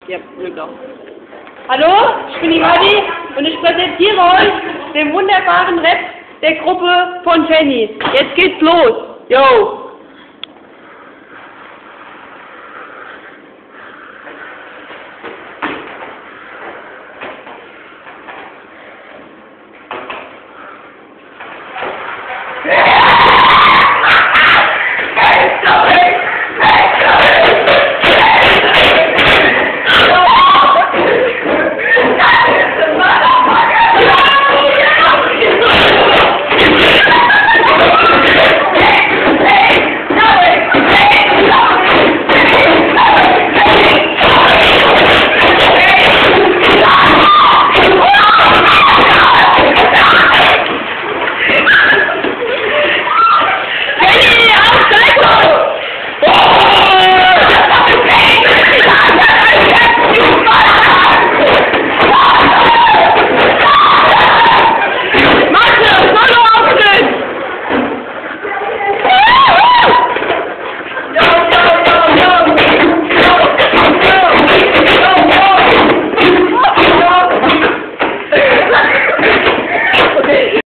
Ja, Glück gehabt. Hallo, ich bin die Madi und ich präsentiere euch den wunderbaren Rap der Gruppe von Fanny. Jetzt geht's los. Yo!